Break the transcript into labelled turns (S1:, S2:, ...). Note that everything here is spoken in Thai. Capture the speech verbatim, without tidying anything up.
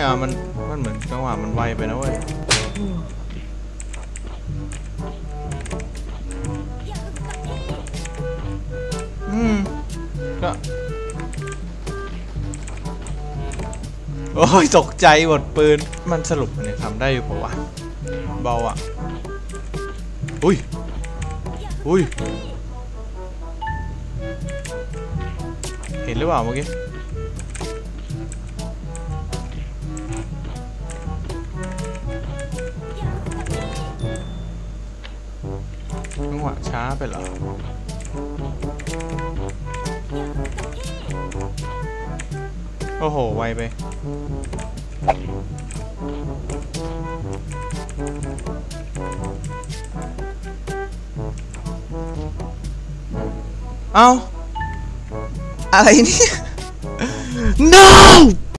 S1: อ่ะมันมันเหมือนจังหวะมันไวไปนะเว้ยอืมก็โอ้ยตกใจหมดปืนมันสรุปเนี่ยทำได้อยู่ปะวะเบาอ่ะอุ้ยอุ้ยเห็นหรือเปล่าเมื่อกี้จังหวะช้าไปเหรอโอ้โหไวไปเอ้าอะไรเนี่ย no